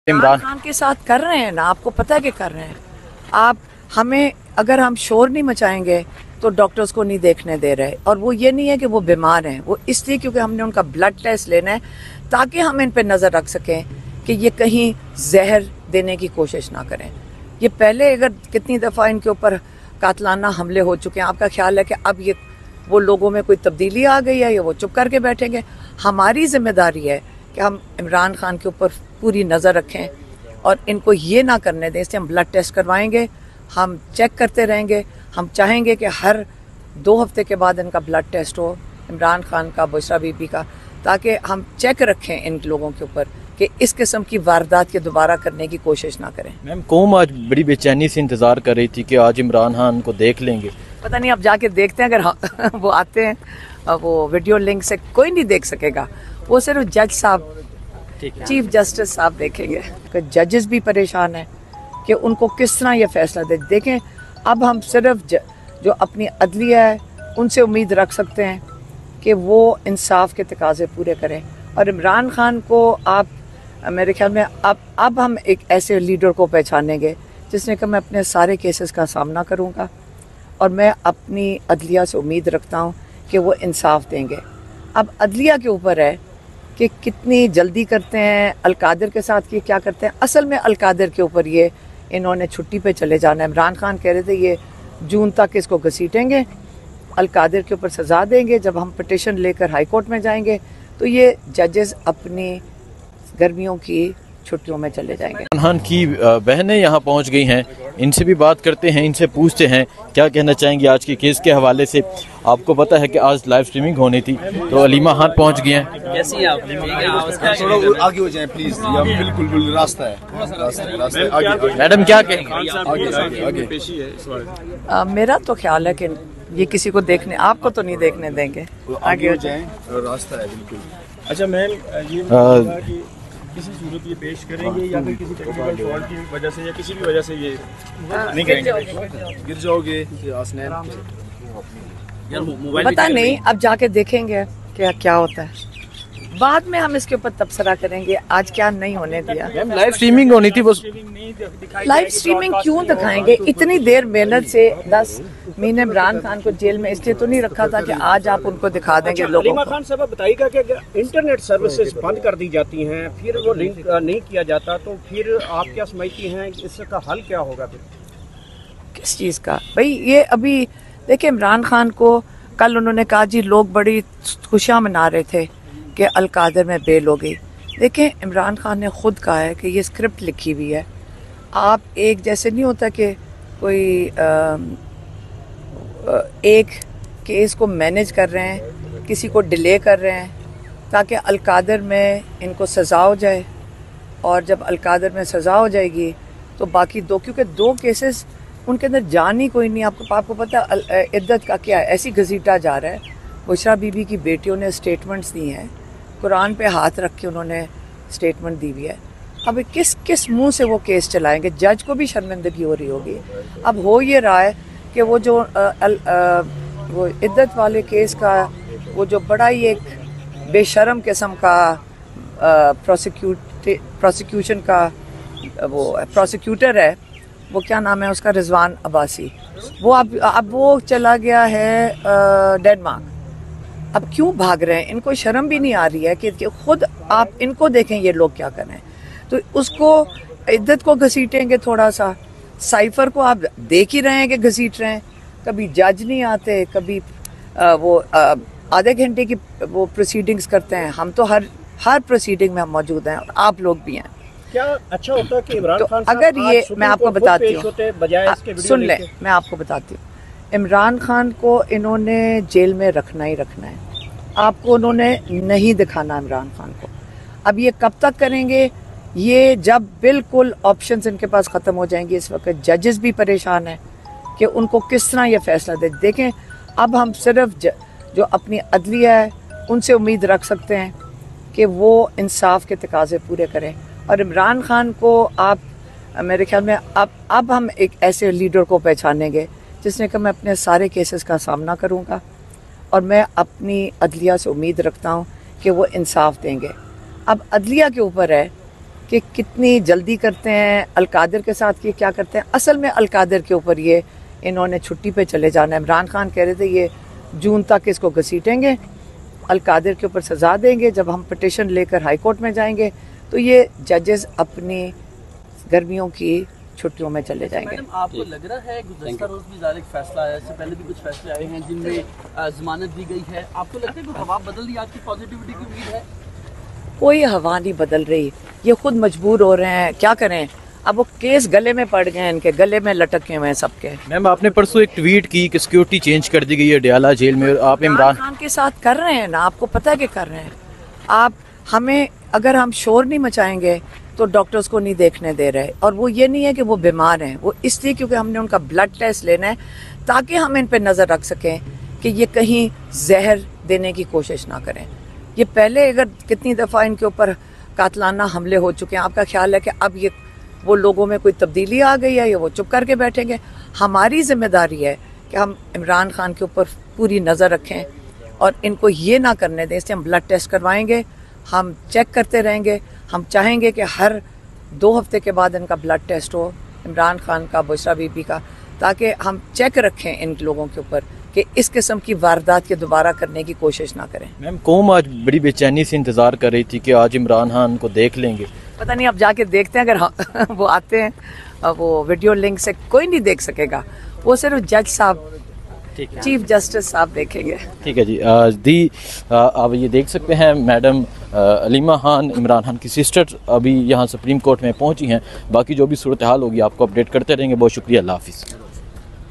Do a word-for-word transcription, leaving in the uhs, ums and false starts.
इमरान खान के साथ कर रहे हैं ना, आपको पता है कि कर रहे हैं। आप हमें अगर हम शोर नहीं मचाएंगे तो डॉक्टर्स को नहीं देखने दे रहे, और वो ये नहीं है कि वो बीमार हैं, वो इसलिए क्योंकि हमने उनका ब्लड टेस्ट लेना है ताकि हम इन पे नज़र रख सकें कि ये कहीं जहर देने की कोशिश ना करें। ये पहले अगर कितनी दफ़ा इनके ऊपर कातलाना हमले हो चुके हैं, आपका ख्याल है कि अब ये वो लोगों में कोई तब्दीली आ गई है या वो चुप करके बैठेंगे? हमारी जिम्मेदारी है कि हम इमरान खान के ऊपर पूरी नज़र रखें और इनको ये ना करने दें। इसलिए हम ब्लड टेस्ट करवाएंगे, हम चेक करते रहेंगे। हम चाहेंगे कि हर दो हफ्ते के बाद इनका ब्लड टेस्ट हो, इमरान खान का, बुशरा बीबी का, ताकि हम चेक रखें इन लोगों के ऊपर कि इस किस्म की वारदात के दोबारा करने की कोशिश ना करें। मैम, कौम आज बड़ी बेचैनी से इंतज़ार कर रही थी कि आज इमरान खान को देख लेंगे। पता नहीं, अब जाके देखते हैं। अगर वो आते हैं, वो वीडियो लिंक से कोई नहीं देख सकेगा, वो सिर्फ जज साहब, चीफ जस्टिस साहब देखेंगे। जजेस भी परेशान हैं कि उनको किस तरह ये फैसला दे। देखें, अब हम सिर्फ ज, जो अपनी अदलिया है उनसे उम्मीद रख सकते हैं कि वो इंसाफ के तकाजे पूरे करें। और इमरान खान को आप, मेरे ख्याल में अब अब हम एक ऐसे लीडर को पहचानेंगे जिसने कहा मैं अपने सारे केसेस का सामना करूँगा और मैं अपनी अदलिया से उम्मीद रखता हूँ कि वो इंसाफ देंगे। अब अदलिया के ऊपर है कि कितनी जल्दी करते हैं, अलकादिर के साथ ये क्या करते हैं। असल में अलकादिर के ऊपर ये इन्होंने छुट्टी पे चले जाना है। इमरान खान कह रहे थे ये जून तक इसको घसीटेंगे, अलकादिर के ऊपर सज़ा देंगे। जब हम पिटिशन लेकर हाई कोर्ट में जाएंगे तो ये जजेस अपनी गर्मियों की छुट्टियों में चले जाएंगे। इमरान खान की बहनें यहाँ पहुँच गई हैं, इनसे भी बात करते हैं, इनसे पूछते हैं क्या कहना चाहेंगे आज के केस के हवाले से। आपको पता है कि आज लाइव स्ट्रीमिंग होनी थी, तो अलीमा खान पहुँच गई हैं। कैसी आप? थोड़ा आगे हो जाएं प्लीज, बिल्कुल बिल्कुल रास्ता है, रास्ता है, आगे। मैडम क्या कहेंगे? आगे आगे आ, मेरा तो ख्याल है कि ये किसी को देखने, आपको तो नहीं देखने देंगे। आगे हो जाएं, रास्ता है बिल्कुल। अच्छा मैम, ये किसी सूरत ये पेश करेंगे या फिर किसी टेक्निकल फॉल्ट की वजह से या किसी भी वजह से ये नहीं करेंगे? गिर जाओगे पता नहीं, अब जाके देखेंगे क्या क्या होता है। बाद में हम इसके ऊपर तबसरा करेंगे, आज क्या नहीं होने दिया। लाइव स्ट्रीमिंग होनी थी, वो लाइव स्ट्रीमिंग क्यों दिखाएंगे? इतनी देर मेहनत से दस महीने इमरान खान को जेल में इसलिए तो नहीं रखा था कि आज आप उनको दिखा देंगे लोगों अलीमा खान साहब बताइएगा कि अगर इंटरनेट सर्विसेज बंद कर दी जाती हैं, फिर वो लिंक नहीं किया जाता, तो फिर आप क्या समझती हैं इसका हल क्या होगा? फिर किस चीज़ का भाई? ये अभी देखिए, इमरान खान को कल उन्होंने कहा जी लोग बड़ी खुशियाँ मना रहे थे कि अलकादिर में बेल हो गई। देखें, इमरान खान ने खुद कहा है कि ये स्क्रिप्ट लिखी हुई है। आप एक जैसे नहीं होता कि कोई आ, एक केस को मैनेज कर रहे हैं, किसी को डिले कर रहे हैं ताकि अलकादिर में इनको सज़ा हो जाए, और जब अलकादिर में सज़ा हो जाएगी तो बाकी दो, क्योंकि दो केसेस उनके अंदर जान ही कोई नहीं। आपको आपको पता है इद्दत का क्या है, ऐसी घसीटा जा रहा है। बुशरा बीबी की बेटियों ने स्टेटमेंट्स दी हैं, कुरान पे हाथ रख के उन्होंने स्टेटमेंट दी हुई है। अब किस किस मुंह से वो केस चलाएंगे? जज को भी शर्मिंदगी हो रही होगी। अब हो ये रहा है कि वो जो आ, आ, वो इद्दत वाले केस का वो जो बड़ा ही एक बेशरम किस्म का प्रोसिक्यूट प्रोसिक्यूशन का वो प्रोसिक्यूटर है, वो क्या नाम है उसका, रिजवान अब्बासी, वो अब अब वो चला गया है डेनमार्क। अब क्यों भाग रहे हैं? इनको शर्म भी नहीं आ रही है कि, कि खुद आप इनको देखें ये लोग क्या कर रहे हैं। तो उसको इद्दत को घसीटेंगे थोड़ा सा, साइफर को आप देख ही रहे हैं कि घसीट रहे हैं। कभी जज नहीं आते, कभी आ, वो आ, आधे घंटे की वो प्रोसीडिंग्स करते हैं। हम तो हर हर प्रोसीडिंग में हम मौजूद हैं और आप लोग भी हैं। क्या अच्छा होता कि इमरान तो खान अगर ये मैं आपको बताती हूँ, सुन ले, मैं आपको बताती हूँ, इमरान खान को इन्होंने जेल में रखना ही रखना है। आपको उन्होंने नहीं दिखाना इमरान खान को। अब ये कब तक करेंगे? ये जब बिल्कुल ऑप्शंस इनके पास ख़त्म हो जाएंगे। इस वक्त जजेस भी परेशान हैं कि उनको किस तरह ये फैसला दे। देखें, अब हम सिर्फ ज, जो अपनी अदलिया है उनसे उम्मीद रख सकते हैं कि वो इंसाफ के तकाजे पूरे करें। और इमरान खान को आप, मेरे ख्याल में अब अब हम एक ऐसे लीडर को पहचानेंगे जिसने कहा मैं अपने सारे केसेस का सामना करूँगा और मैं अपनी अदलिया से उम्मीद रखता हूँ कि वो इंसाफ देंगे। अब अदलिया के ऊपर है कि कितनी जल्दी करते हैं, अलकादर के साथ ये क्या करते हैं। असल में अलकादर के ऊपर ये इन्होंने छुट्टी पे चले जाना है। इमरान खान कह रहे थे ये जून तक इसको घसीटेंगे, अलकादर के ऊपर सज़ा देंगे। जब हम पिटिशन लेकर हाई कोर्ट में जाएंगे तो ये जजेस अपनी गर्मियों की छुट्टियों में चले जाएंगे। मैडम, आपको लग रहा है गुज़श्ता रोज़ भी ज़ाहिर एक फैसला आया, इससे पहले भी कुछ फैसले आए हैं जिनमें अ, जमानत दी गई है, आपको लगता है कि हवा बदल रही है, आपकी पॉजिटिविटी की उम्मीद है? कोई हवा नहीं बदल रही, ये खुद मजबूर हो रहे हैं, क्या करें। अब वो केस गले में पड़ गए हैं, इनके गले में लटके हुए हैं सबके। मैम, आपने परसों एक ट्वीट की कि सिक्योरिटी चेंज कर दी गई है डयाला जेल में, और आप इमरान खान के साथ कर रहे हैं ना, आपको पता है कि कर रहे हैं। आप हमें अगर हम शोर नहीं मचाएंगे तो डॉक्टर्स को नहीं देखने दे रहे। और वो ये नहीं है कि वो बीमार हैं, वो इसलिए क्योंकि हमने उनका ब्लड टेस्ट लेना है ताकि हम इन पे नज़र रख सकें कि ये कहीं जहर देने की कोशिश ना करें। ये पहले अगर कितनी दफ़ा इनके ऊपर कातलाना हमले हो चुके हैं, आपका ख्याल है कि अब ये वो लोगों में कोई तब्दीली आ गई है या वो चुप करके बैठेंगे? हमारी जिम्मेदारी है कि हम इमरान खान के ऊपर पूरी नज़र रखें और इनको ये ना करने दें। इसलिए हम ब्लड टेस्ट करवाएंगे, हम चेक करते रहेंगे। हम चाहेंगे कि हर दो हफ्ते के बाद इनका ब्लड टेस्ट हो, इमरान खान का, बुशरा बीबी का, ताकि हम चेक रखें इन लोगों के ऊपर कि इस किस्म की वारदात के दोबारा करने की कोशिश ना करें। मैम, कौम आज बड़ी बेचैनी से इंतज़ार कर रही थी कि आज इमरान खान को देख लेंगे। पता नहीं, अब जाके देखते हैं। अगर वो आते हैं, वो वीडियो लिंक से कोई नहीं देख सकेगा, वो सिर्फ जज साहब, चीफ जस्टिस साहब देखेंगे। ठीक है जी। आ, दी आ, आप ये देख सकते हैं मैडम अलीमा खान, इमरान खान की सिस्टर, अभी यहाँ सुप्रीम कोर्ट में पहुँची हैं। बाकी जो भी सूरत हाल होगी आपको अपडेट करते रहेंगे। बहुत शुक्रिया, अल्लाह हाफिज़।